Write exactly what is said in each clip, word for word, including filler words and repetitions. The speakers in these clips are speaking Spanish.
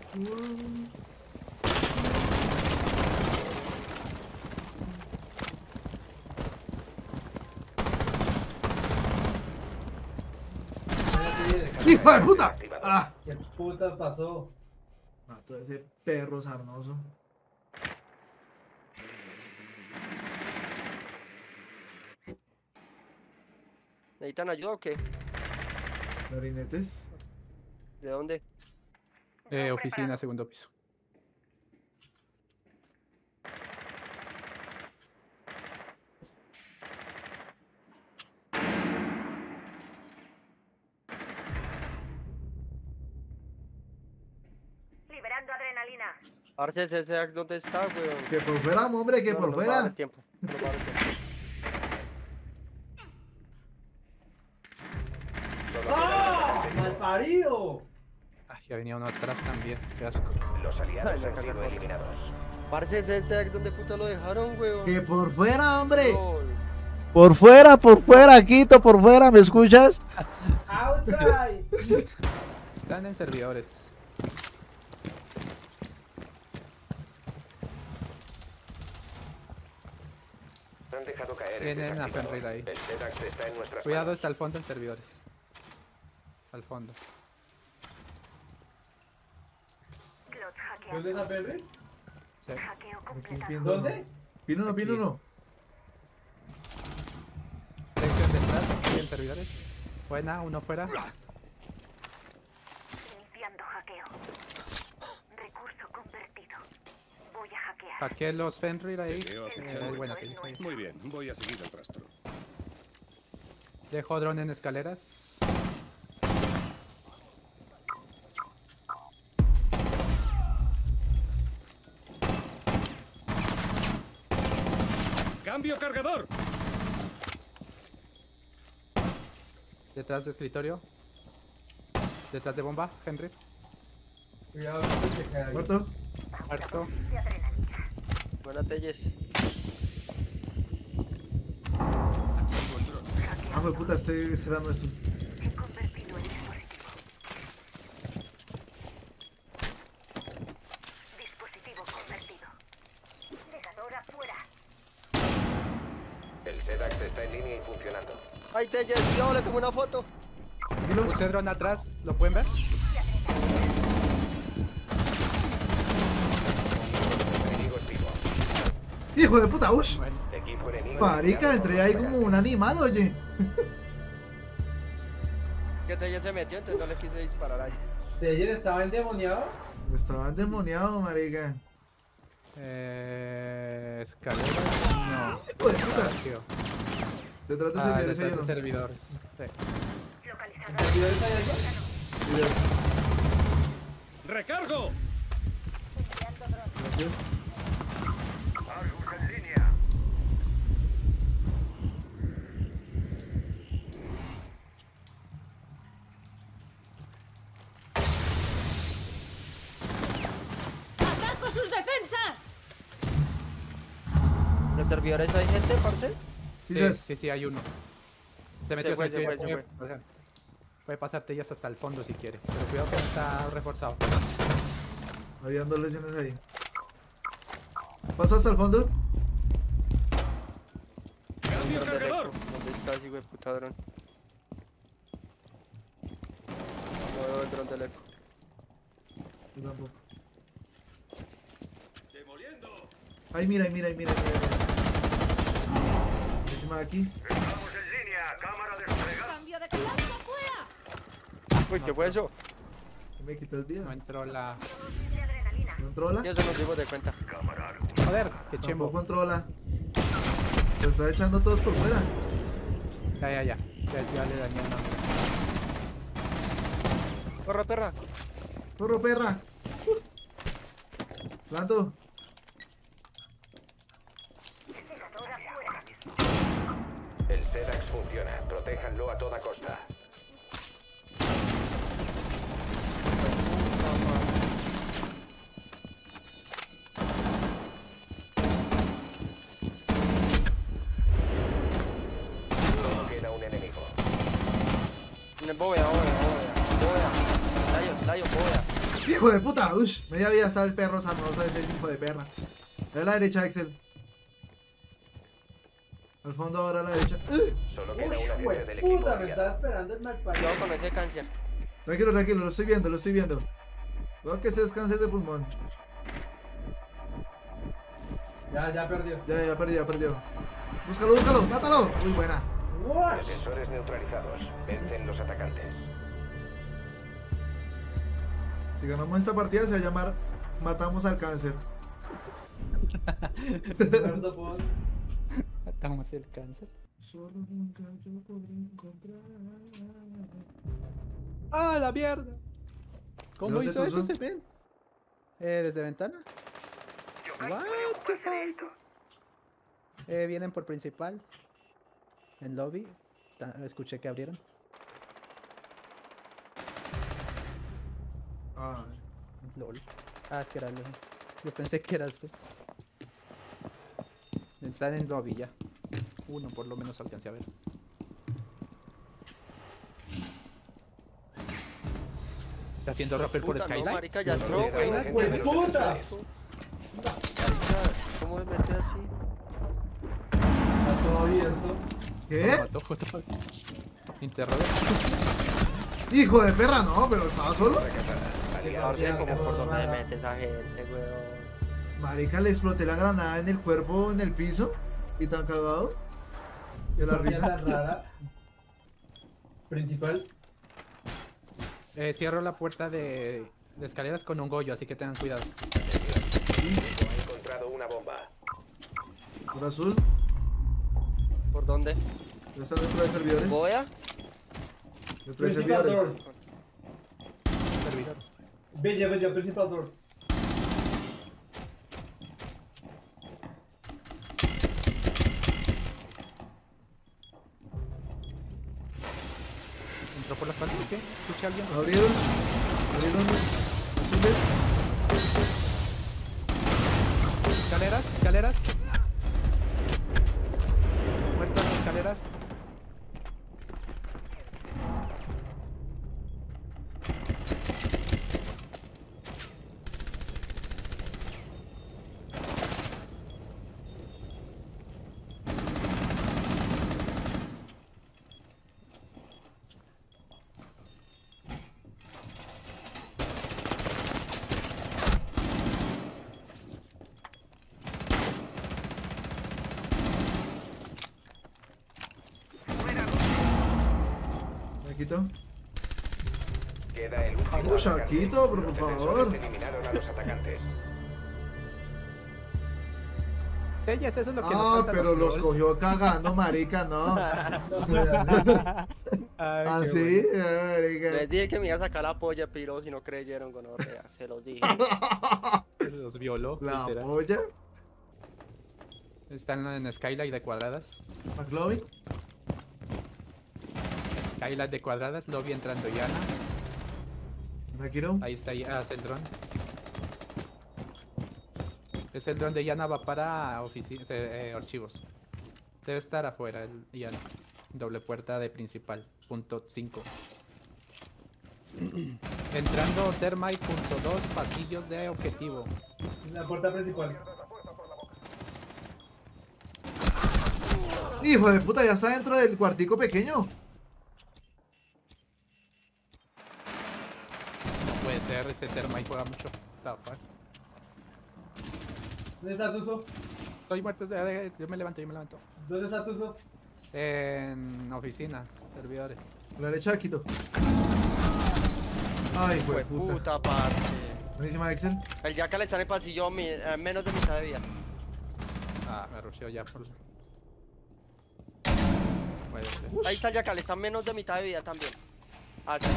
Uh. ¡Hijo de puta! ¡Ah! ¿Qué putas pasó? Mató a ese perro sarnoso. ¿Necesitan ayuda o qué? ¿Clarinetes? ¿De dónde? Eh, oficina, segundo piso. Liberando adrenalina. Parce, ese Sedax, ¿dónde está, weón? Que por fuera, hombre, que No, por no nos va a dar fuera. tiempo. No nos va a dar tiempo. ¡Ah! ¡Malparido! Ay, ya venía uno atrás también. Qué asco. Los aliados Ay, me han cagué sido por- eliminados. Parce, ese Sedax, ¿dónde puta lo dejaron, weón? Que por fuera, hombre. Lol. Por fuera, por fuera, Quito, por fuera, ¿me escuchas? ¡Outside! Están en servidores. Han dejado caer. el Tienen a desactivador. Fenrir ahí. El Sedax está en nuestras Cuidado, manos. está al fondo en servidores. Al fondo. Cloud hackeado. ¿Dónde está Perry? Sí. Hackeo Aquí completado. viendo. ¿Dónde? Pino no, pino no. Sección detrás, aquí en servidores. Buena, uno fuera. Iniciando hackeo. Recurso convertido. Voy a hackear. Hackeé los Fenrir ahí. Veo Eh, acechando. buena, que dice ahí. Muy bien, voy a seguir el rastro. Dejo dron en escaleras. ¡Cambio cargador! Detrás de escritorio. Detrás de bomba, Henry. Cuidado, que se cae ahí. ¿Muerto? Muerto. De adrenalina. Buena, Telles. Ah, fue puta, este, este era nuestro. He convertido el dispositivo. Dispositivo convertido. Negadora fuera. El Sedax está en línea y funcionando. Ay, Telles, yo le tomé una foto. Dilo. Puse dron atrás, ¿lo pueden ver? Enemigos vivos. Hijo de puta, ush. Bueno, Equipo enemigo. Marica, entré ahí como un animal, oye. Que Telles se metió, entonces no le quise disparar ahí. ¿Teller estaba endemoniado? Estaba endemoniado, marica. eh, escaleras. No. Hijo de puta. Vacío. Detrás de Ah, servidores detrás hay de uno. servidores. Sí. Localizado. ¿Servidores hay allá? ¡Recargo! Enviando dron. Gracias. Argus en línea. ¡Ataco sus defensas! ¿En servidores hay gente, parce? Sí, Sí, ¿sabes? sí, sí, hay uno. Se metió, se fue, se metió. fue, se puede, fue. o sea, puede pasarte ya hasta el fondo si quiere. Pero cuidado que no está reforzado. Habían dos lesiones ahí. ¿Pasó hasta el fondo? ¡Cambio Dron del cargador! eco. ¿Dónde está ese hijo de puta dron? No veo el dron del eco. Yo tampoco. ¡Demoliendo! Ay, mira, ay, mira, ay, mira, mira. mira. Encima de aquí. Estamos en línea. Cámara desplegada. ¡Cambio de campo fuera! Uy, ¿qué fue eso? Me quitó el día. No entró la. De adrenalina. ¿No controla? Ya se nos dimos de cuenta. Joder, qué Tampoco chimbo. controla. Se está echando todos por fuera. Ya, ya, ya. Ya, ya le dañé una. Corre, perra. ¡Corro, perra! ¡Planto! Negadora fuera. El Sedax funciona. Protéjanlo a toda costa. Solo queda un enemigo. Bóveda, bóveda, bóveda. Bóveda. Layo, layo, bóveda. ¡Hijo de puta! ¡Ush! Media vida está el perro sanoso ese hijo de perra. A la derecha, Excel. Al fondo ahora a la derecha. ¡Uh! Solo queda un Uy, agente del equipo puta, me aliado. estaba esperando el malparido. Cuidado con ese cáncer. Tranquilo, tranquilo, lo estoy viendo, lo estoy viendo. Veo que ese es cáncer de pulmón. Ya, ya perdió. Ya, ya perdió, ya perdió. Búscalo, búscalo, mátalo. Muy buena. ¡Wash! Defensores neutralizados. Vencen los atacantes. Si ganamos esta partida se va a llamar Matamos al cáncer. Muerto por- Matamos el cáncer. Solo nunca yo podré encontrar. ¡Ah, la mierda! ¿Cómo ¿De dónde hizo tú eso son? ese men? Eh, ¿desde ventana? What? ¿Qué falso? Eh, vienen por principal. En lobby. Está- escuché que abrieron. Ay. LOL. Ah, es que era LOL. Yo pensé que eras tú. Están en lobby ya. Uno por lo menos alcancé a ver. ¿Está haciendo rappel por Puta, no, Skyline? marica, ya entró, Solo queda un güey. agente ¡Pues de los puta! defensores. Marica, ¿cómo me mete así? Está todo abierto. Lo ¿Qué? mató, todo. Interroga. Hijo de perra, no, pero estaba solo. Aliados Mira, eliminados. como por dónde mete esa gente, weón? Marica, le exploté la granada en el cuerpo, en el piso. Y tan cagado. De la Qué risa. tan rara. Principal. Eh, cierro la puerta de, de escaleras con un goyo, así que tengan cuidado. Ha encontrado una bomba. Por azul. ¿Por dónde? Ya están dentro de servidores. ¿Boya? Dentro de Principal servidores. door. Servidores. Bella, bella, principal door. ¿Entró por la espalda? ¿Qué? ¿Escuché a alguien? Abrieron. Abrieron. Azules. Escaleras, escaleras. Muertas las escaleras. Me quito. Queda el último Vamos, atacante. Shaquito, pero Los por defensores favor. eliminaron a los atacantes. Ellas, eso es lo que nos Ah, falta. pero los LOL. cogió cagando, marica, no. Ay, Ah, qué sí, bueno. eh, marica. Les dije que me iba a sacar la polla, piro, si no creyeron, gonorrea. Se los dije. Los violó, La literal. polla. Están en Skylight de cuadradas. McLovin. Skylight de cuadradas, lobby entrando Yana. Tranquilo. Ahí está, ah, es el dron. Es el dron de Yana, va para oficina, eh, archivos. Debe estar afuera el Yana. Doble puerta de principal, punto cinco. Entrando Termite, punto dos, pasillos de objetivo. La puerta principal. Hijo de puta, ya está dentro del cuartico pequeño. No puede ser, ese Termite juega mucho. What the fuck. ¿Dónde está Tuzo? Estoy muerto, eh, eh, yo me levanto, yo me levanto. ¿Dónde está Tuzo? En oficinas, servidores. A la derecha, quito. Ay, hijo de Fue puta. puta, parce. Buenísima, Excel. El Jackal está en el pasillo a mi- a menos de mitad de vida. Ah, me rusheó ya por... Puede ser. Ahí está el Jackal, está a menos de mitad de vida también. Ah, sí.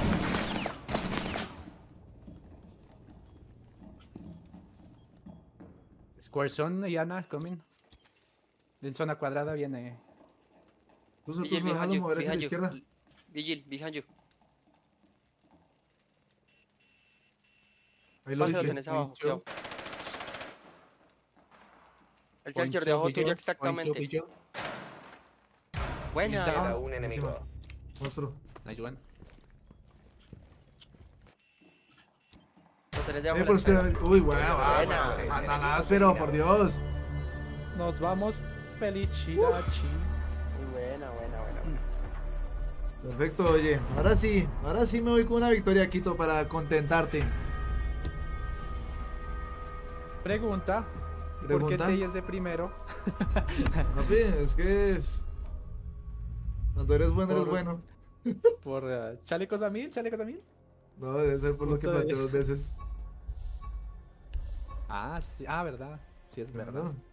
Square Zone, Yana, coming. En zona cuadrada viene. Tú, tú, Vigil, tú, déjalo behind you, mover hacia la behind izquierda. you. Vigil, behind you. Ahí lo Pase, lo viste. tenés abajo, Point cuidado. two. El Point Jacker two, debajo vigil, tuyo point two, exactamente. vigil. Buena. Queda un enemigo. Buenísima. Monstruo. Nice one. hoteles de abajo Eh, de pero la es que- escalera. Uy, bueno, Buena. Satanás, pero por Dios. Nos vamos. Felicidad, chi. Muy buena, buena, buena. buena. Perfecto, oye. Ahora sí, ahora sí me voy con una victoria, Quito, para contentarte. Pregunta. ¿Por qué Pregunta. Tey es de primero? Papi, es que es... Cuando eres bueno, eres Por- bueno. ¿Por eh, chalecos a mil? ¿Chalecos a mil? No, debe ser por lo que Punto de- planteé dos veces. Ah, sí. Ah, verdad. Sí, es verdad. Claro.